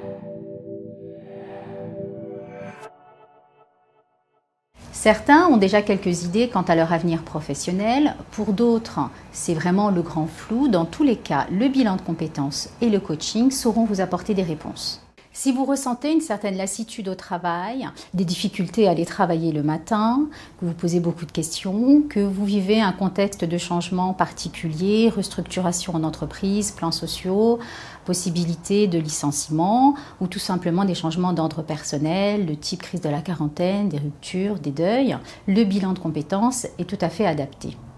Certains ont déjà quelques idées quant à leur avenir professionnel, pour d'autres, c'est vraiment le grand flou. Dans tous les cas, le bilan de compétences et le coaching sauront vous apporter des réponses. Si vous ressentez une certaine lassitude au travail, des difficultés à aller travailler le matin, que vous posez beaucoup de questions, que vous vivez un contexte de changement particulier, restructuration en entreprise, plans sociaux, possibilité de licenciement ou tout simplement des changements d'ordre personnel, de type crise de la quarantaine, des ruptures, des deuils, le bilan de compétences est tout à fait adapté.